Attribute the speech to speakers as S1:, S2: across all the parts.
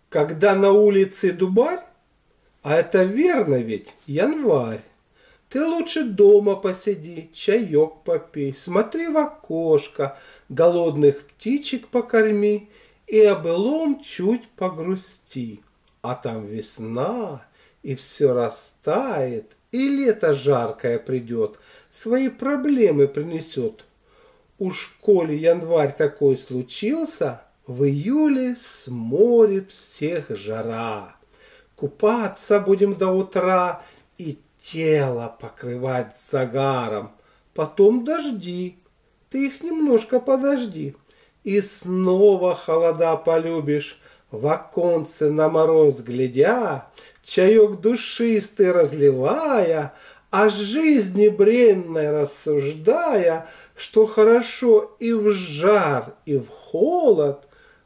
S1: Когда на улице дубарь, а это верно ведь, январь, ты лучше дома посиди, чаек попей, смотри в окошко, голодных птичек покорми и о былом чуть погрусти. А там весна, и все растает, и лето жаркое придет, свои проблемы принесет. Уж коли январь такой случился, в июле сморит всех жара. Купаться будем до утра и тело покрывать загаром. Потом дожди, ты их немножко подожди. И снова холода полюбишь, в оконце на мороз глядя, чаек душистый разливая, о жизни бренной рассуждая, что хорошо и в жар, и в холод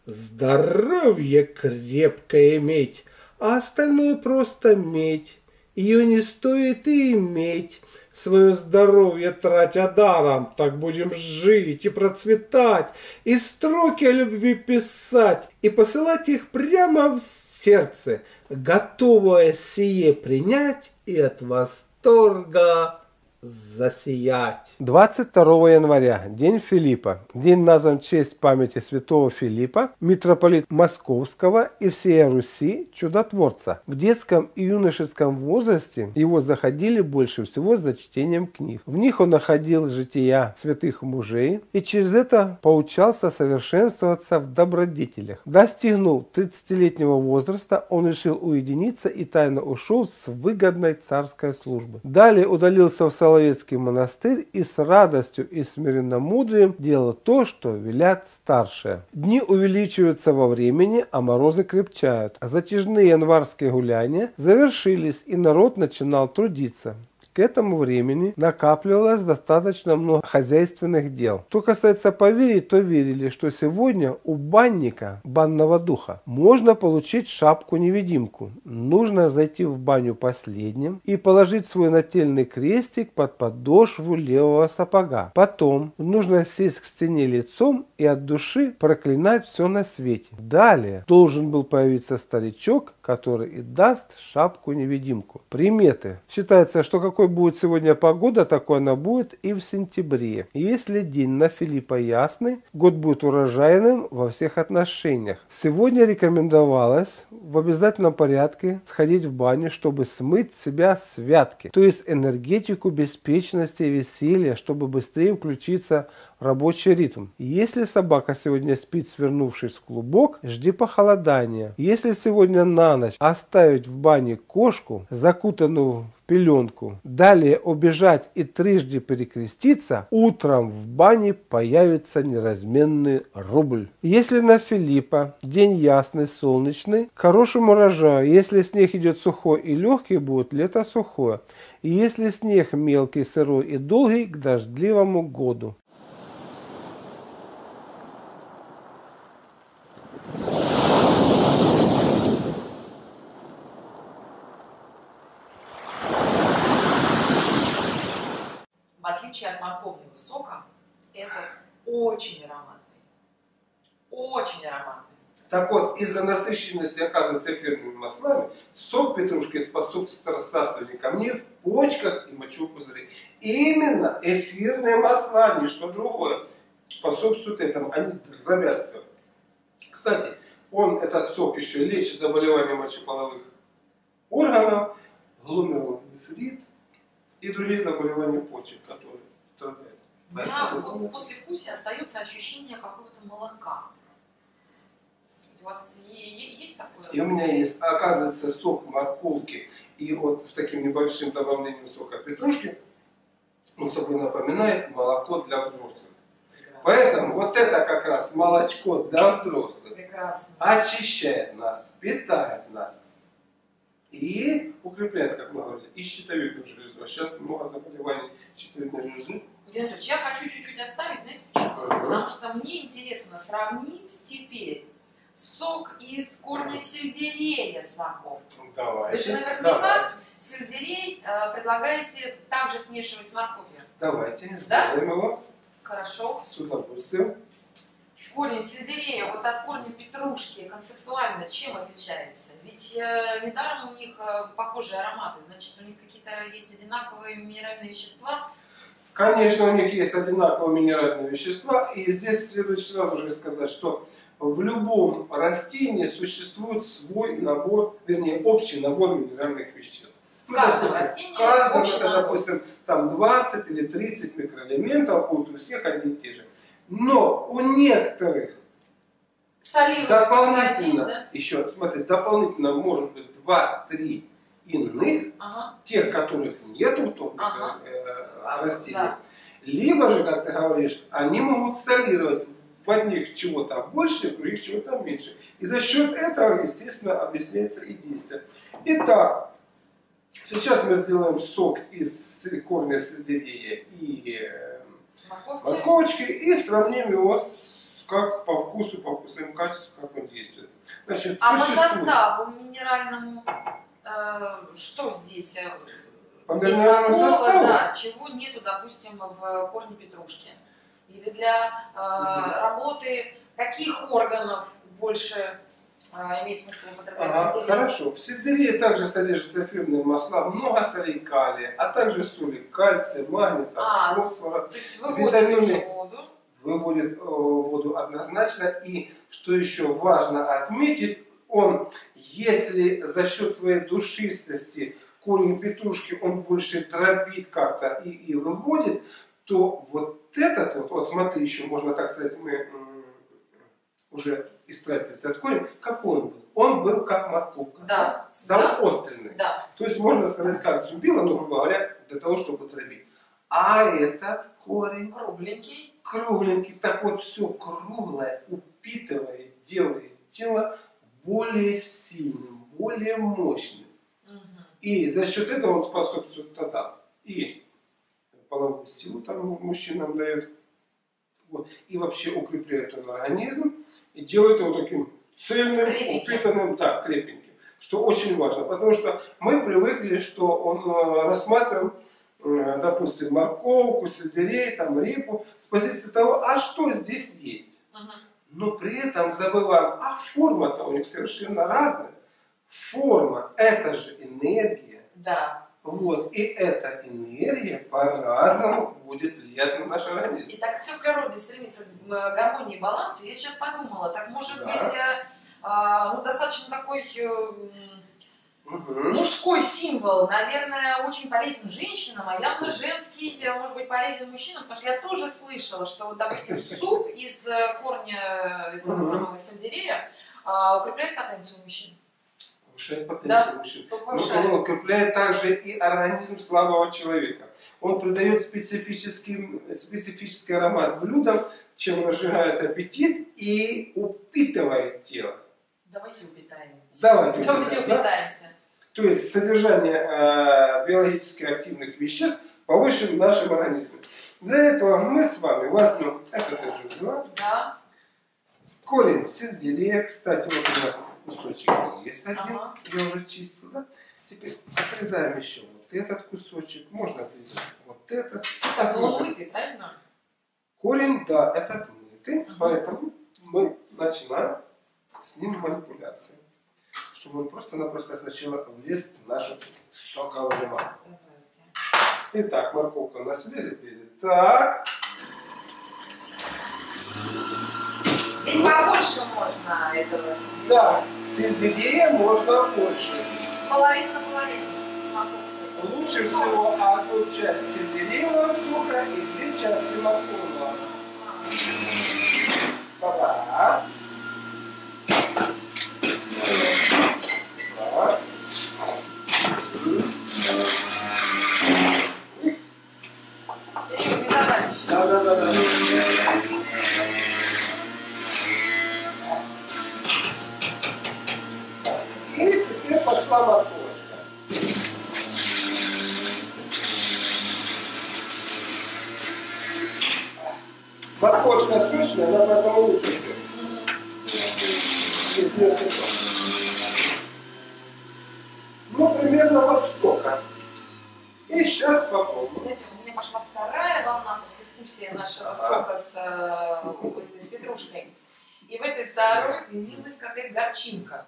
S1: здоровье крепкое иметь, а остальное просто медь. Ее не стоит и иметь, свое здоровье тратя даром, так будем жить и процветать, и строки о любви писать, и посылать их прямо в сердце, готовое сие принять и от восторга засиять. 22 января, день Филиппа. День назван в честь памяти святого Филиппа, митрополита Московского и всей Руси, чудотворца. В детском и юношеском возрасте его заходили больше всего за чтением книг. В них он находил жития святых мужей и через это поучался совершенствоваться в добродетелях. Достигнув 30-летнего возраста, он решил уединиться и тайно ушел с выгодной царской службы. Далее удалился в Соловецкий монастырь и с радостью и смиренномудрием делал то, что велят старшие. Дни увеличиваются во времени, а морозы крепчают. Затяжные январские гуляния завершились, и народ начинал трудиться. К этому времени накапливалось достаточно много хозяйственных дел. Что касается поверий, то верили, что сегодня у банника, банного духа, можно получить шапку-невидимку. Нужно зайти в баню последним и положить свой нательный крестик под подошву левого сапога. Потом нужно сесть к стене лицом и от души проклинать все на свете. Далее должен был появиться старичок, который и даст шапку-невидимку. Приметы. Считается, что какой будет сегодня погода, такой она будет и в сентябре. Если день на Филиппа ясный, год будет урожайным во всех отношениях. Сегодня рекомендовалось в обязательном порядке сходить в баню, чтобы смыть с себя святки, то есть энергетику беспечности и веселья, чтобы быстрее включиться в рабочий ритм. Если собака сегодня спит, свернувшись в клубок, жди похолодания. Если сегодня на ночь оставить в бане кошку, закутанную в пеленку, далее убежать и трижды перекреститься, утром в бане появится неразменный рубль. Если на Филиппа день ясный, солнечный, к хорошему урожаю. Если снег идет сухой и легкий, будет лето сухое. И если снег мелкий, сырой и долгий, к дождливому году.
S2: В отличие от морковного сока, это очень ароматный. Очень ароматный.
S1: Так вот, из-за насыщенности, оказывается, эфирными маслами, сок петрушки способствует рассасыванию камней в почках и мочевом-пузыре. Именно эфирные масла, ничто другое, способствуют этому. Они дробятся. Кстати, этот сок еще лечит заболевания мочеполовых органов, гломерулонефрит и другие заболевания почек, которые страдают.
S2: У меня в послевкусии остается ощущение какого-то молока. У вас есть такое?
S1: И у меня есть, оказывается, сок морковки и вот с таким небольшим добавлением сока петрушки, он собой напоминает молоко для взрослых. Прекрасно. Поэтому вот это как раз молочко для взрослых.
S2: Прекрасно.
S1: Очищает нас, питает нас и укрепляет, как мы говорили, и щитовидную железу. А сейчас много заболеваний щитовидной железы.
S2: Владимир Анатольевич, я хочу чуть-чуть оставить, знаете почему? Потому что мне интересно сравнить теперь сок из корня сельдерея с морковкой.
S1: Давайте.
S2: Вы же наверняка сельдерей предлагаете также смешивать с морковью.
S1: Давайте,
S2: да?
S1: сделаем его.
S2: Хорошо.
S1: С удовольствием.
S2: корень сельдерея вот от корня петрушки концептуально чем отличается? Ведь недаром у них похожие ароматы, значит, у них какие-то есть одинаковые минеральные вещества.
S1: Конечно, у них есть одинаковые минеральные вещества, и здесь следует сразу же сказать, что в любом растении существует свой набор, вернее, общий набор минеральных веществ.
S2: В каждом растении общий
S1: это,
S2: набор.
S1: допустим, там 20 или 30 микроэлементов, будут у всех одни и те же. Но у некоторых дополнительно, еще, смотри, дополнительно может быть 2-3 иных, тех, которых нет у топ растений. Да. Либо же, как ты говоришь, они могут солировать в одних чего-то больше, в других чего-то меньше. И за счет этого, естественно, объясняется и действие. Итак, сейчас мы сделаем сок из корня сельдерея и морковочки и сравним его как по вкусу, по вкусовым качествам, как он действует. Значит,
S2: по составу минеральному, что здесь?
S1: По минеральному составу?
S2: Да, чего нету, допустим, в корне петрушки? Или для работы каких органов больше имеет смысл употреблять сельдерей?
S1: Хорошо. В сельдерее также содержатся эфирные масла, много солей калия, а также соли кальция, магния, фосфора,
S2: то есть выводит воду?
S1: Выводит воду однозначно. И что еще важно отметить, он, если за счет своей душистости корень петрушки он больше дробит как-то и выводит, то вот этот вот смотри, еще можно так сказать, мы уже истратили этот корень, какой он был? Он был как морковка, заостренный.
S2: Да.
S1: То есть можно сказать, как зубило, но, грубо говоря, для того, чтобы дробить. А этот корень
S2: кругленький.
S1: Кругленький. Так вот, все круглое упитывает, делает тело более сильным, более мощным. И за счет этого он способствует тогда и половую силу там мужчинам дает, вот, и вообще укрепляет он организм и делает его таким цельным, упитанным, да, крепеньким. Что очень важно, потому что мы привыкли, что он рассматриваем, допустим, морковку, сельдерей, там, репу с позиции того, а что здесь есть. Но при этом забываем, а форма-то у них совершенно разная. Форма – это же энергия.
S2: Да.
S1: Вот. И эта энергия по-разному будет влиять на наш организм.
S2: И так как все в природе стремится к гармонии и балансу, я сейчас подумала, так может быть, достаточно такой мужской символ, наверное, очень полезен женщинам, а явно женский может быть полезен мужчинам, потому что я тоже слышала, что, вот, допустим, суп из корня этого самого сельдерея укрепляет потенцию мужчин.
S1: Повышает потенцию мужчин. Он укрепляет также и организм слабого человека. Он придает специфический аромат блюдам, чем разжигает аппетит и упитывает тело.
S2: Давайте упитаемся.
S1: Давайте
S2: упитаемся.
S1: То есть содержание биологически активных веществ повышено в нашем организме. Для этого мы с вами возьмем, это ты уже взяла, корень сельдерея, кстати, вот у нас кусочек есть один, я уже чистил, да? Теперь отрезаем еще вот этот кусочек, можно отрезать вот этот.
S2: Так, он мытый, правильно?
S1: Корень, да, этот мытый, поэтому мы начинаем с ним манипуляции, чтобы он просто-напросто сначала влез в нашу соковыжималку. Итак, морковка у нас лезет. Так.
S2: Здесь побольше можно этого сельдерея.
S1: Да, сельдерея можно больше.
S2: Половину на половину.
S1: Лучше всего одну часть сельдереевого сока и 2 части морковного. Да.
S2: Серьезно, товарищ.
S1: Да. И теперь пошла морковочка. Морковочка сочная, она поэтому лучше идет. Здесь не сухо. Ну, примерно вот столько. И сейчас попробуем.
S2: Знаете, у меня пошла вторая волна послевкусия нашего сока с петрушкой. И в этой второй появилась какая-то горчинка.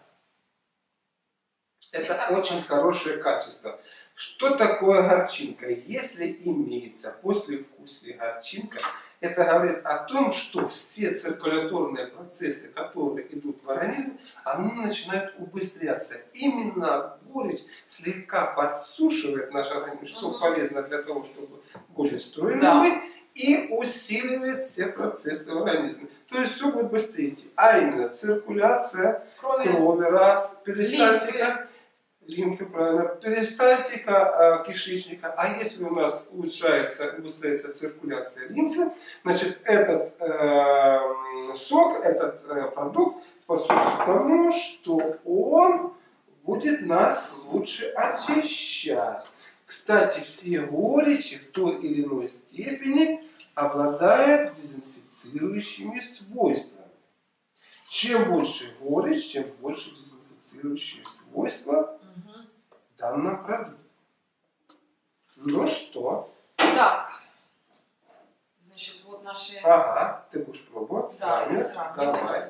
S1: Это очень хорошее качество. Что такое горчинка? Если имеется послевкусие горчинка, это говорит о том, что все циркуляторные процессы, которые идут в организм, они начинают убыстряться. Именно горечь слегка подсушивает наш организм, что полезно для того, чтобы более стройно быть, и усиливает все процессы в организме. То есть все будет быстрее идти. А именно циркуляция крови, раз, перистальтика, лимфы, правильно, перистальтика кишечника. А если у нас убыстряется циркуляция лимфы, значит этот сок, этот продукт способствует тому, что он будет нас лучше очищать. Кстати, все горечи в той или иной степени обладают дезинфицирующими свойствами. Чем больше горечь, тем больше дезинфицирующие свойства в данном продукте. Ну что?
S2: Так. Значит, вот наши...
S1: Ага, ты будешь пробовать.
S2: Да, и сравнивать.
S1: Давай.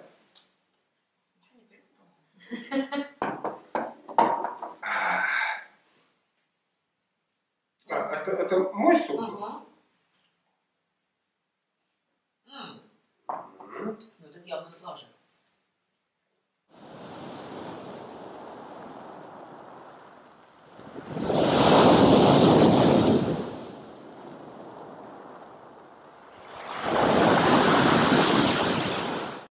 S1: Это мой суп?
S2: Ну, этот явно слажен.